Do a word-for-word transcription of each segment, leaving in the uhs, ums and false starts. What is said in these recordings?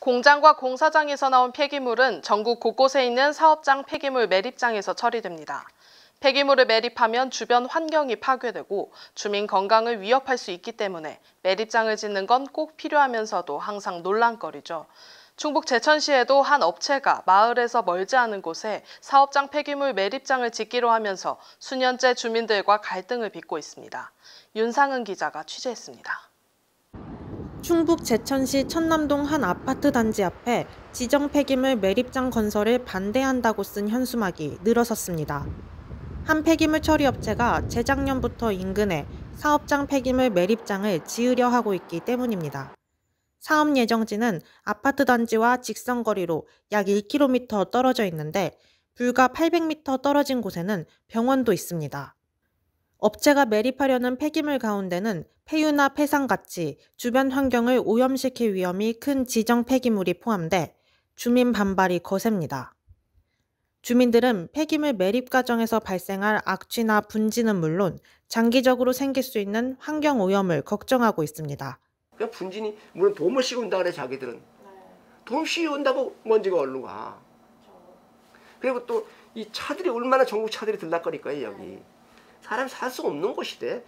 공장과 공사장에서 나온 폐기물은 전국 곳곳에 있는 사업장 폐기물 매립장에서 처리됩니다. 폐기물을 매립하면 주변 환경이 파괴되고 주민 건강을 위협할 수 있기 때문에 매립장을 짓는 건 꼭 필요하면서도 항상 논란거리죠. 충북 제천시에도 한 업체가 마을에서 멀지 않은 곳에 사업장 폐기물 매립장을 짓기로 하면서 수년째 주민들과 갈등을 빚고 있습니다. 윤상은 기자가 취재했습니다. 충북 제천시 천남동 한 아파트 단지 앞에 지정 폐기물 매립장 건설을 반대한다고 쓴 현수막이 늘어섰습니다. 한 폐기물 처리 업체가 재작년부터 인근에 사업장 폐기물 매립장을 지으려 하고 있기 때문입니다. 사업 예정지는 아파트 단지와 직선거리로 약 일 킬로미터 떨어져 있는데 불과 팔백 미터 떨어진 곳에는 병원도 있습니다. 업체가 매립하려는 폐기물 가운데는 폐유나 폐상같이 주변 환경을 오염시킬 위험이 큰 지정 폐기물이 포함돼 주민 반발이 거셉니다. 주민들은 폐기물 매립 과정에서 발생할 악취나 분지는 물론 장기적으로 생길 수 있는 환경 오염을 걱정하고 있습니다. 그냥 분진이 물론 돔을 씌운다 그래 자기들은. 돔 씌운다고 먼지가 얼른 가. 그리고 또 이 차들이 얼마나 전국 차들이 들락거릴 거예요 여기. 사람이 살 수 없는 곳이래.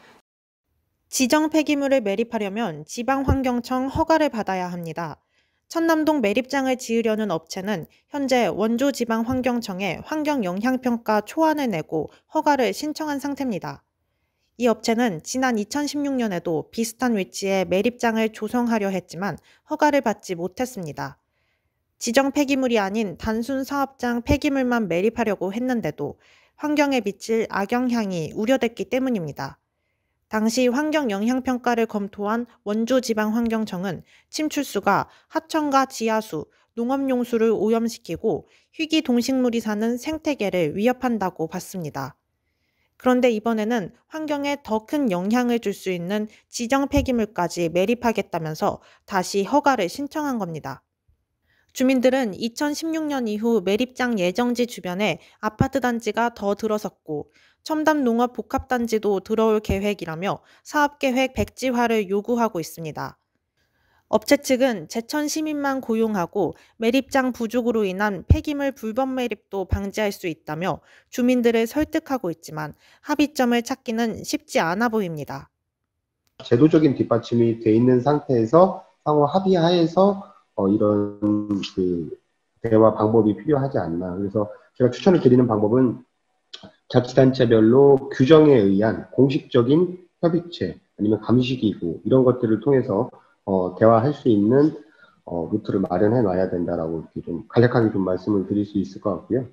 지정 폐기물을 매립하려면 지방환경청 허가를 받아야 합니다. 천남동 매립장을 지으려는 업체는 현재 원주지방환경청에 환경영향평가 초안을 내고 허가를 신청한 상태입니다. 이 업체는 지난 이천십육 년에도 비슷한 위치에 매립장을 조성하려 했지만 허가를 받지 못했습니다. 지정 폐기물이 아닌 단순 사업장 폐기물만 매립하려고 했는데도 환경에 미칠 악영향이 우려됐기 때문입니다. 당시 환경영향평가를 검토한 원주지방환경청은 침출수가 하천과 지하수, 농업용수를 오염시키고 희귀동식물이 사는 생태계를 위협한다고 봤습니다. 그런데 이번에는 환경에 더 큰 영향을 줄 수 있는 지정 폐기물까지 매립하겠다면서 다시 허가를 신청한 겁니다. 주민들은 이천십육 년 이후 매립장 예정지 주변에 아파트 단지가 더 들어섰고 첨단 농업 복합단지도 들어올 계획이라며 사업계획 백지화를 요구하고 있습니다. 업체 측은 제천 시민만 고용하고 매립장 부족으로 인한 폐기물 불법 매립도 방지할 수 있다며 주민들을 설득하고 있지만 합의점을 찾기는 쉽지 않아 보입니다. 제도적인 뒷받침이 돼 있는 상태에서 상호 합의하에서 어, 이런 그 대화 방법이 필요하지 않나. 그래서 제가 추천을 드리는 방법은 자치단체별로 규정에 의한 공식적인 협의체 아니면 감시기구 이런 것들을 통해서 어, 대화할 수 있는 어, 루트를 마련해 놔야 된다라고 이렇게 좀 간략하게 좀 말씀을 드릴 수 있을 것 같고요.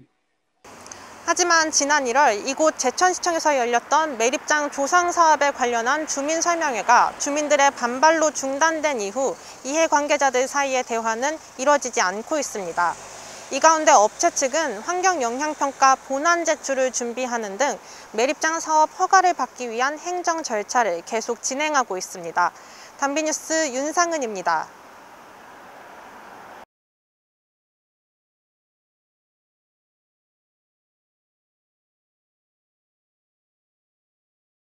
하지만 지난 일월 이곳 제천시청에서 열렸던 매립장 조성 사업에 관련한 주민 설명회가 주민들의 반발로 중단된 이후 이해관계자들 사이의 대화는 이뤄지지 않고 있습니다. 이 가운데 업체 측은 환경영향평가 본안 제출을 준비하는 등 매립장 사업 허가를 받기 위한 행정 절차를 계속 진행하고 있습니다. 단비뉴스 윤상은입니다.